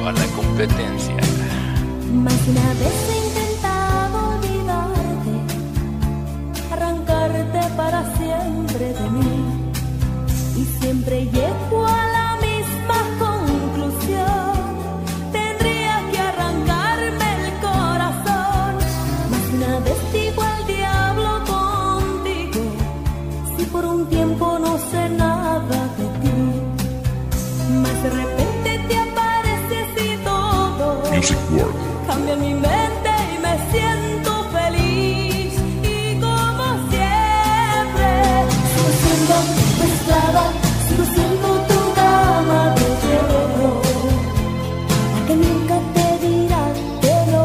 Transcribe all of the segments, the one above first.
a la competencia. Más una vez he intentado olvidarte, arrancarte para siempre de mí, y siempre llego a la misma conclusión: tendría que arrancarme el corazón. Más una vez digo al diablo contigo, si por un tiempo no sé nada de ti, más de repente te apareces y todo Music World. cambia mi mente y me siento feliz. Y como siempre, sigo siendo tu esclava, sigo siendo tu dama de hierro, la que nunca te dirá que no,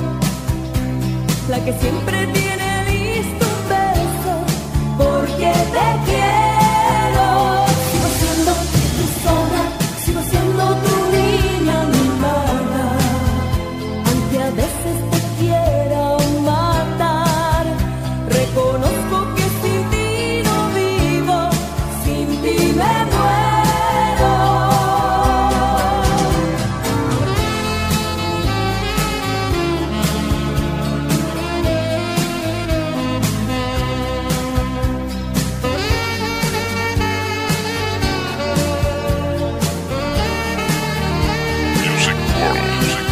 la que siempre tiene listo un beso, porque te quiero. Sigo siendo tu sombra, sigo siendo tu niña mimada, aunque a veces te quiera matar. Reconozco que sin ti no vivo, sin ti me muero. Music World.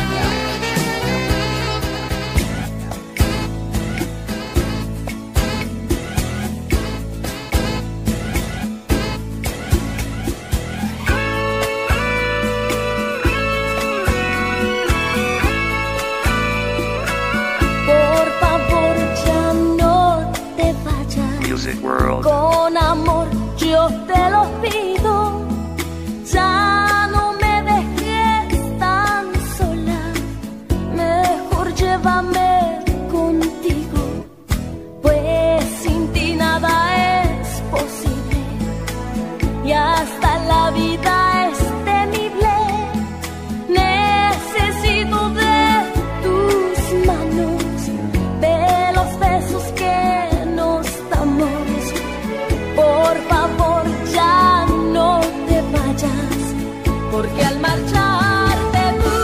Por favor, ya no te vayas. Music World. Con amor yo te lo pido, ya no me dejes tan sola, mejor llévame contigo, pues sin ti nada es posible y hasta la vida es temible. Necesito de tus manos, de los besos que nos damos. Por favor, ya no te vayas, porque al marcharte tú,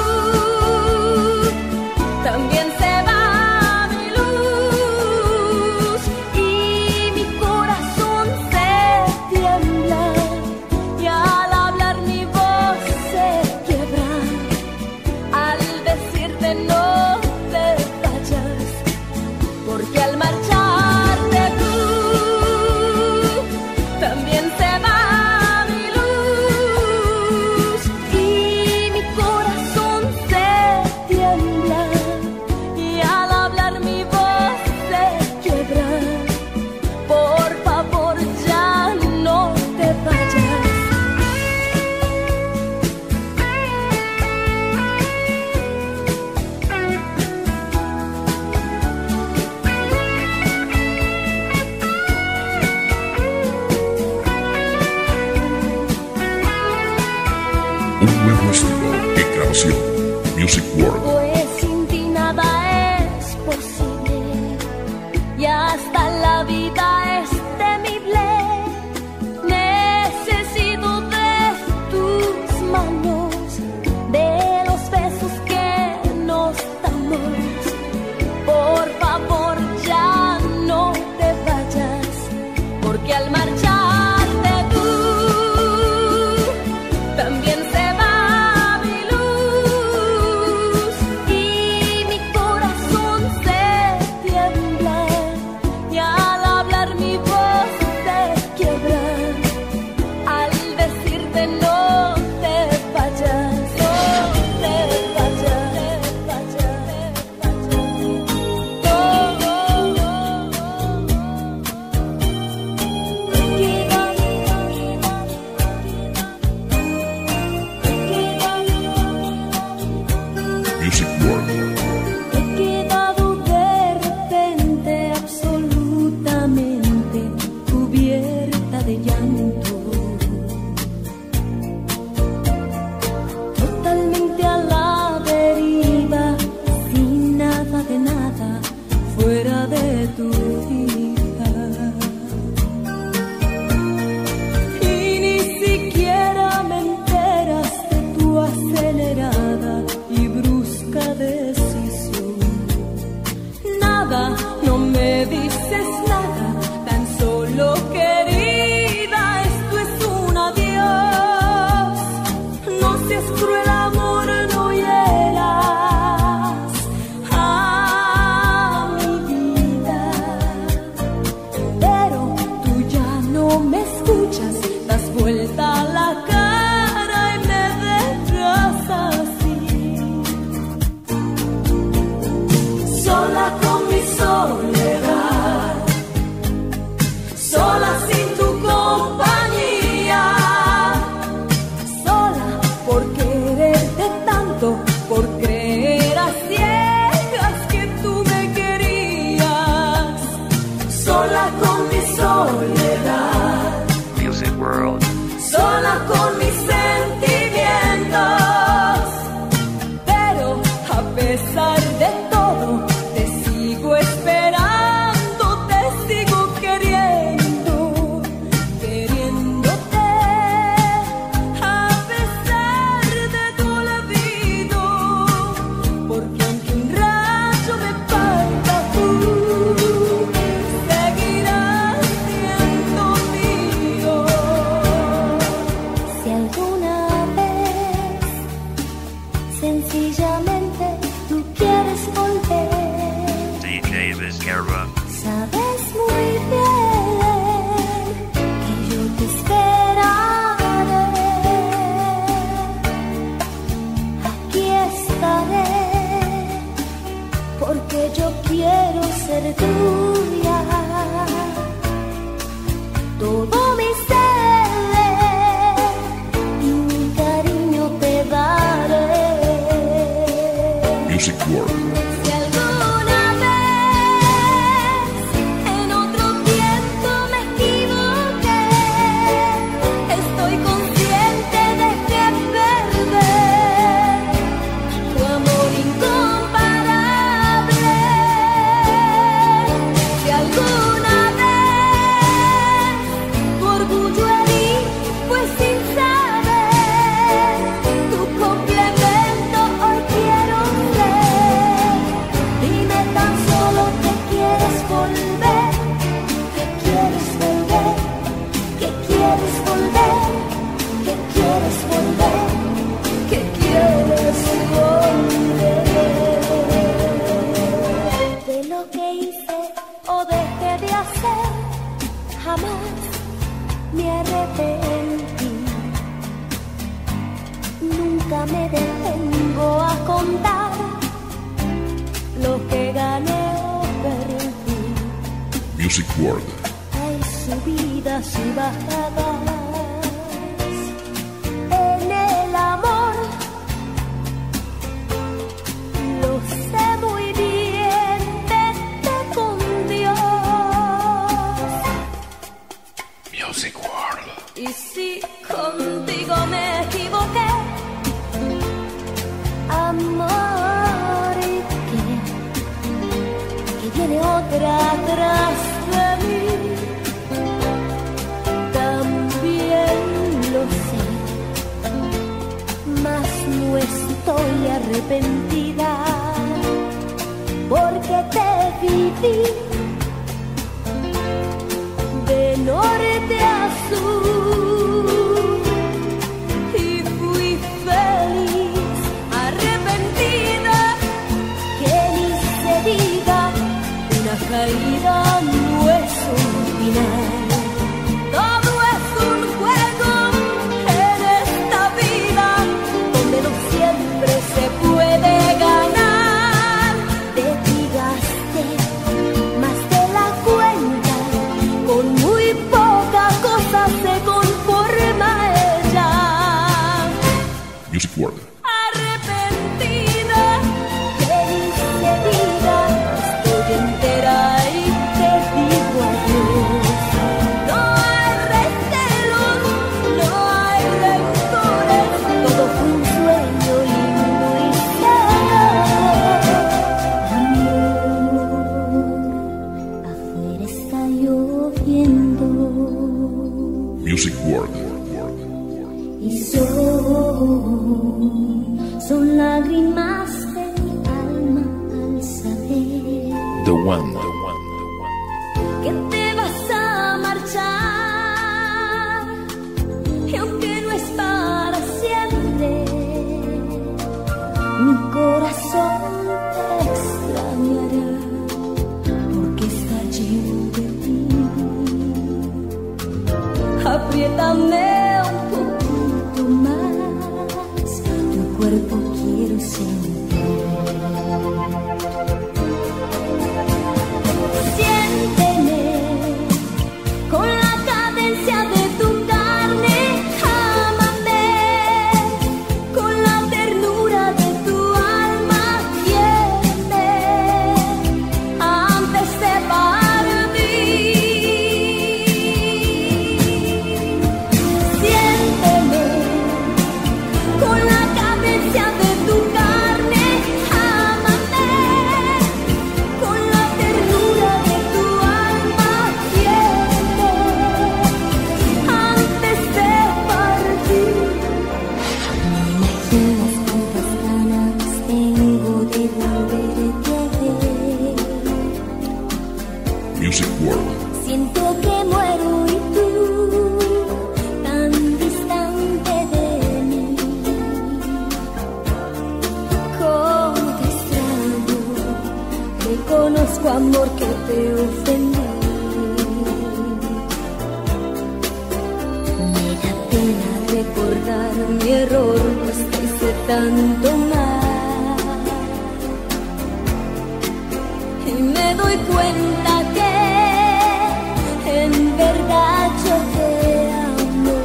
también se va mi luz y mi corazón se tiembla, y al hablar mi voz se quiebra, al decirte no te vayas, porque al marcharte tú, también se va mi luz y mi corazón se tiembla, y al hablar mi voz se quiebra. Por favor, ya no te vayas. Un nuevo estilo en grabación. Music World. Pues sin ti nada es posible y hasta la vida es temible. Necesito de tus manos, de los besos que nos damos. Por favor, ya no te vayas, porque al marcharte tú, también se va mi luz y mi corazón se tiembla, y al hablar mi voz se quiebra, al decirte no te vayas, no te vayas, Music World. he quedado de repente absolutamente cubierta de llanto, totalmente a la deriva, sin nada de nada fuera de tu vida. Y ni siquiera me enteras de tu acelerada por creer a ciegas que tú me querías, sola con mi soledad, Music World. sola con mis sentimientos, pero a pesar de todo te sigo esperando, te sigo queriendo, queriéndote, a pesar de tu olvido, porque aunque un rayo me parta, tú seguirás siendo mío. Si alguna vez sencillamente tú quieres volver, DJ Vizcarra. sabes muy bien que yo te esperaré. Aquí estaré porque yo quiero ser tuya. Todo mi ser y mi cariño te daré. Music World. Si alguna vez en otro tiempo me equivoqué, estoy consciente de que perdí tu amor incomparable. Si alguna vez tu orgullo herí, pues sin saber tu complemento hoy quiero ser. Dime tan solo que quieres volver, que quieres volver, que quieres volver, que quieres volver, que quieres volver. De lo que hice o dejé de hacer, jamás me arrepentí. Nunca me detengo a contar lo que gané o perdí. Music World. Hay subidas y bajadas en el amor. Lo sé muy bien, vete con Dios. Music World. Y si contigo me equivoqué, amor, ¿y qué? Que viene otra atrás de mí. También lo sé, mas no estoy arrepentida, porque te viví de norte a sur y fui feliz, arrepentida, que ni se diga, una caída no es un final. Todo es un juego en esta vida, donde no siempre se puede ganar. Te digaste más de la cuenta, con muy poca cosa se conforma ella. Music World. Arrepentida, que ni se diga, estoy entera y te digo adiós. No hay recelos, no hay rencores, todo fue un sueño lindo y se acabó. Amor, afuera está lloviendo Music World. y son lágrimas de mi alma al saber The One. que te vas a marchar, y aunque no es para siempre, mi corazón te extrañará, porque está lleno de ti. Apriétame un poquito más, tu cuerpo quiero sentir. Siénteme con la cadencia de tu carne, ámame con la ternura de tu amor que te ofendí. Me da pena recordar mi error, pues te hice tanto mal. Y me doy cuenta que en verdad yo te amo.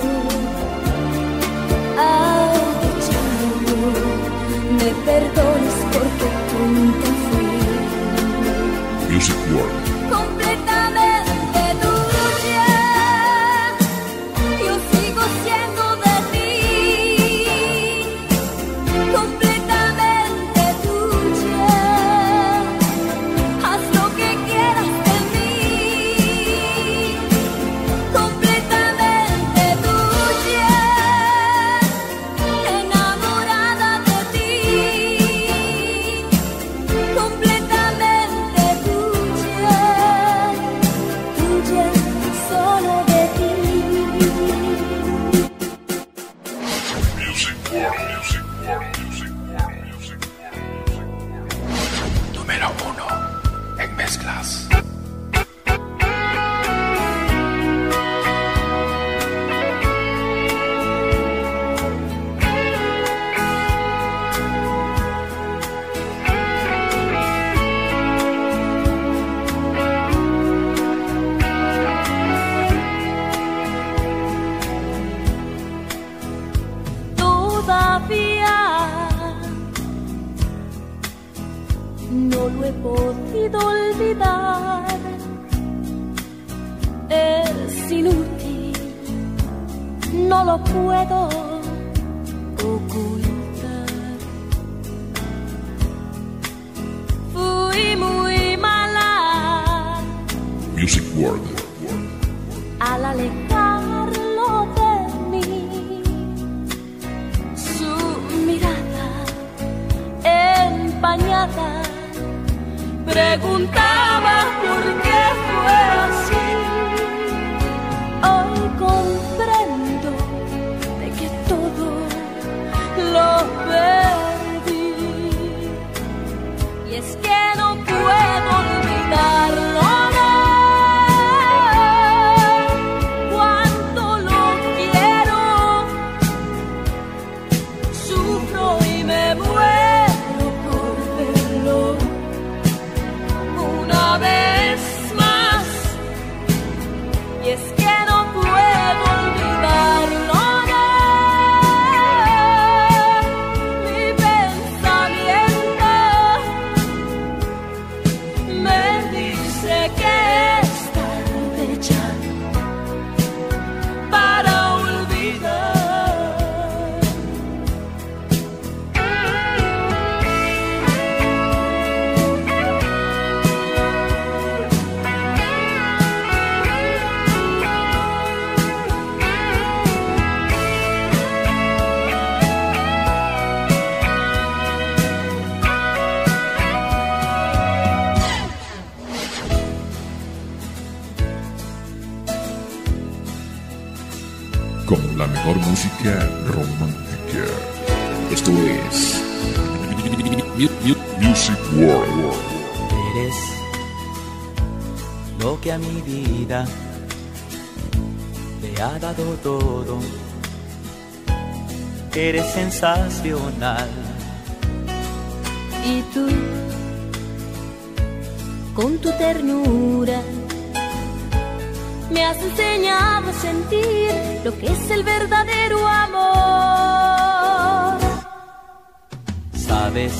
Ay, te amo, me perdones porque tonta fui. Music World. Completamente tuya, yo sigo siendo de ti. Completamente tuya, haz lo que quieras de mí. Completamente tuya, enamorada de ti. Completamente tuya, tuya, solo de ti. Music World. Music World. Music World. Music World. Número 1 en mezclas. Todavía no lo he podido olvidar. Es inútil, no lo puedo ocultar. Fui muy mala Music World. al alejarlo de mí. Su mirada empañada preguntaba por qué fue así. Hoy comprendo de que todo lo perdí. Y es que no puedo olvidarlo. No. Cuánto lo quiero, sufro y me muero por verlo una vez más. Y es que no puedo olvidarlo. No. Mi pensamiento me dice que es tarde ya para olvidar. Con la mejor música romántica. Esto es Music World. Eres lo que a mi vida le ha dado todo. Eres sensacional. Y tú, con tu ternura, me has enseñado a sentir lo que es el verdadero amor. Sabes,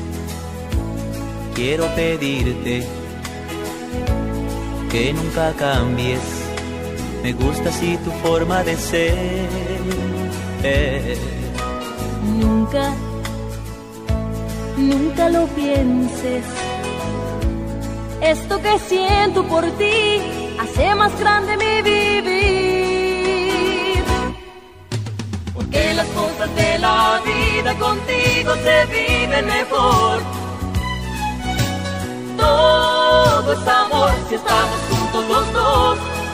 quiero pedirte que nunca cambies. Me gusta así tu forma de ser. Nunca, nunca lo pienses. Esto que siento por ti hace más grande mi vivir. Porque las cosas de la vida contigo se viven mejor. Todo es amor si estamos juntos los dos.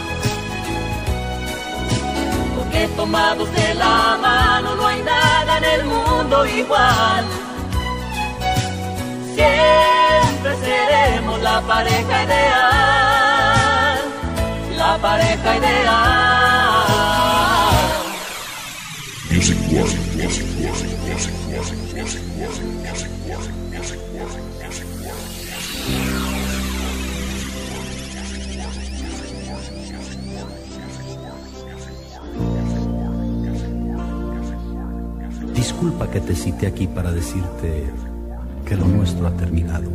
Porque tomados de la mano no hay nada en el mundo igual. Siempre seremos la pareja ideal, la pareja ideal. Music World. Disculpa que te cité aquí para decirte que lo nuestro ha terminado.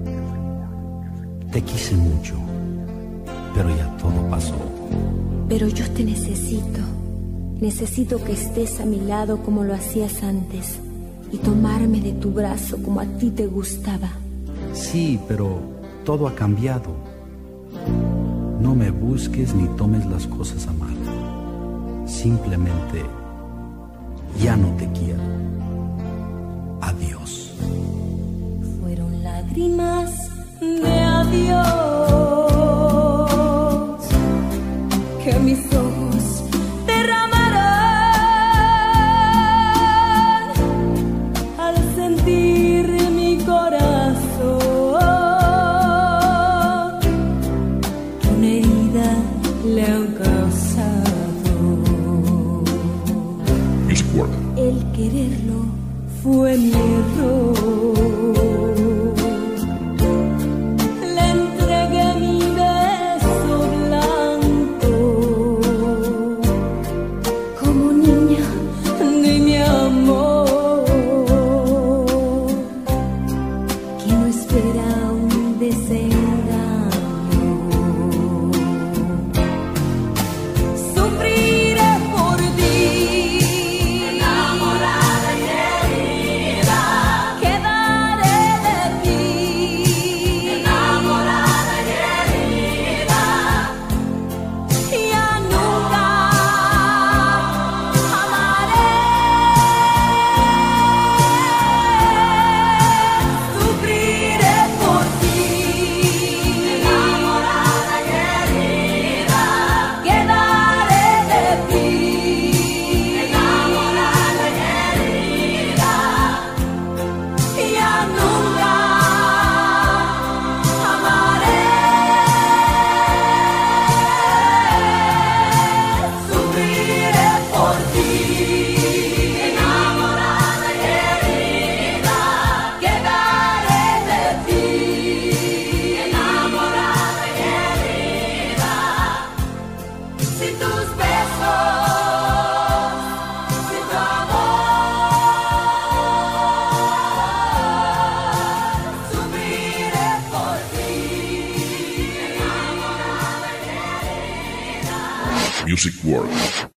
Te quise mucho, pero ya todo pasó. Pero yo te necesito. Necesito que estés a mi lado como lo hacías antes y tomarme de tu brazo como a ti te gustaba. Sí, pero todo ha cambiado. No me busques ni tomes las cosas a mal. Simplemente ya no te quiero. Adiós. Fueron lágrimas de adiós que mis ojos derramarán al sentir mi corazón que una herida le han causado. Music World. El quererlo fue mi error. Le entregué mi beso blanco. Como niña de mi amor, que no espera un desengaño. Sufriré por ti. Music World.